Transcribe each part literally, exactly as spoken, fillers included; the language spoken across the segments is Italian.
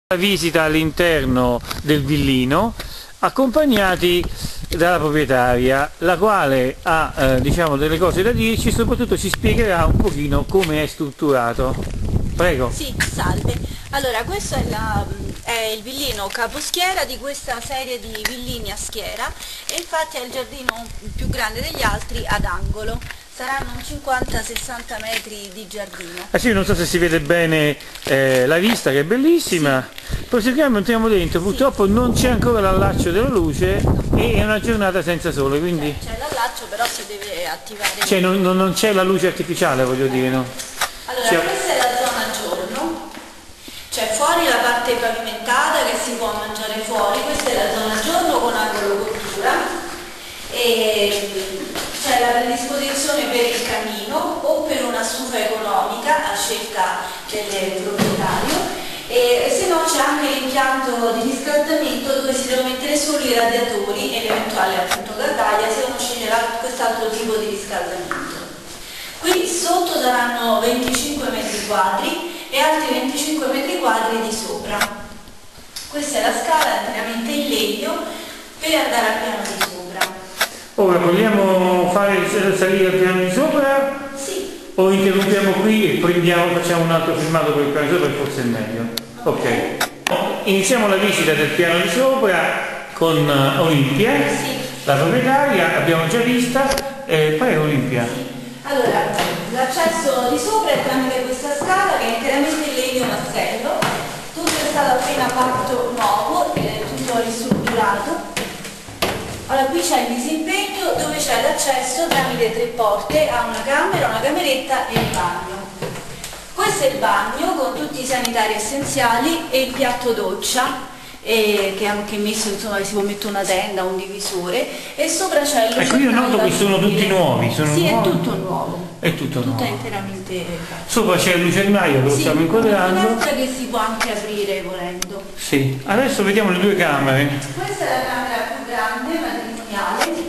Visita all'interno del villino accompagnati dalla proprietaria, la quale ha eh, diciamo delle cose da dirci e soprattutto ci spiegherà un pochino come è strutturato. Prego. Sì, salve. Allora, questo è, la, è il villino caposchiera di questa serie di villini a schiera e infatti è il giardino più grande degli altri ad angolo. Saranno cinquanta sessanta metri di giardino. Ah sì, non so se si vede bene eh, la vista, che è bellissima. Sì. Proseguiamo, entriamo dentro. Purtroppo sì, non c'è ancora l'allaccio della luce, no, e è una giornata senza sole, quindi... C'è l'allaccio, però si deve attivare... Cioè non, non, non c'è la luce artificiale, voglio dire, no? Allora, cioè... questa è la zona giorno. C'è fuori la parte pavimentata che si può mangiare fuori. Questa è la zona giorno con angolo cottura. E c'è la predisposizione per il camino o per una stufa economica a scelta del proprietario, e se no c'è anche l'impianto di riscaldamento dove si devono mettere solo i radiatori e l'eventuale appunto caldaia se uno sceglie quest'altro tipo di riscaldamento. Qui sotto saranno venticinque metri quadri e altri venticinque metri quadri di sopra. Questa è la scala interamente in legno per andare al piano di sopra. Ora vogliamo fare salire al piano di sopra? Sì. O interrompiamo qui e prendiamo, facciamo un altro filmato per il piano di sopra, forse è meglio. Ok. Iniziamo la visita del piano di sopra con Olimpia, sì, la proprietaria, abbiamo già vista. Eh, prego Olimpia. Sì. Allora, l'accesso di sopra è tramite questa scala che è interamente in legno mazzello. Tutto è stato appena fatto nuovo, è tutto ristrutturato. Allora, qui c'è il disimpegno dove c'è l'accesso tramite tre porte a una camera, una cameretta e il bagno. Questo è il bagno con tutti i sanitari essenziali e il piatto doccia, e che è anche messo, insomma, si può mettere una tenda, un divisore, e sopra c'è il... Ecco, io noto che sono tutti nuovi. Sono sì, nuovi. È tutto nuovo. È tutto nuovo. Tutto è interamente... Sopra c'è il lucernaio che lo sì, stiamo inquadrando. Una finestra che si può anche aprire volendo. Sì, adesso vediamo le due camere. Questa è la camera più grande, matrimoniale,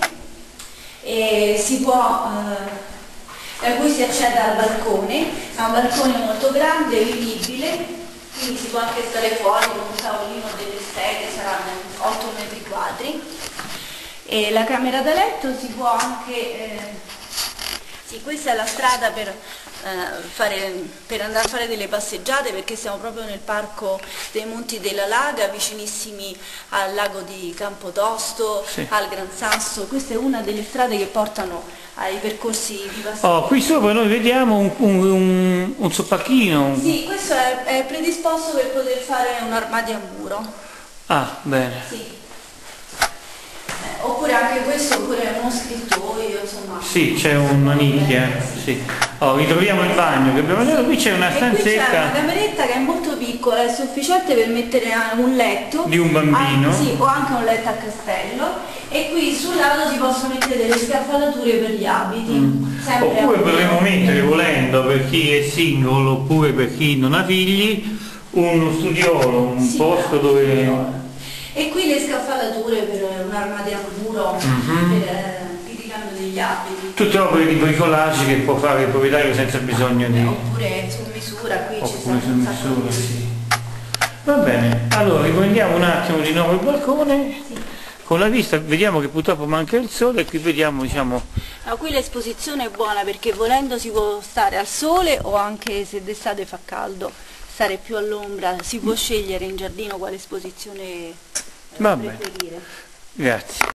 e si può... Eh, da cui si accede al balcone. È un balcone molto grande, vivibile, quindi si può anche stare fuori con un tavolino delle sedie, saranno otto metri quadri. E la camera da letto si può anche... Eh, sì, questa è la strada per, eh, fare, per andare a fare delle passeggiate, perché siamo proprio nel parco dei Monti della Laga, vicinissimi al lago di Campotosto, sì, al Gran Sasso. Questa è una delle strade che portano ai percorsi di passeggio. Oh, qui sopra noi vediamo un, un, un, un soppacchino. Sì, questo è, è predisposto per poter fare un armadio a muro. Ah, bene. Sì. Eh, oppure anche questo, oppure uno scrittoio, insomma. Sì, c'è una nicchia. Sì. Oh, ritroviamo il bagno che abbiamo detto, qui c'è una stanzetta. E qui c'è una cameretta che è molto piccola, è sufficiente per mettere un letto. Di un bambino. Ah, sì, o anche un letto a castello. E qui sul lato si possono mettere delle scaffalature per gli abiti. Mm. Oppure potremmo mettere, volendo, per chi è single oppure per chi non ha figli, uno studiolo, un sì, posto dove... E qui le scaffalature per un armadio a muro, mm-hmm, per il ricambio degli abiti. Tutte opere di bricolage che può fare il proprietario senza bisogno di... Oppure su misura, qui ci oppure sta un su misura, sì. Va bene, allora riprendiamo un attimo di nuovo il balcone. Sì. Con la vista vediamo che purtroppo manca il sole e qui vediamo, diciamo... No, qui l'esposizione è buona perché volendo si può stare al sole o anche se d'estate fa caldo, stare più all'ombra, si può scegliere in giardino quale esposizione eh, preferire. Grazie.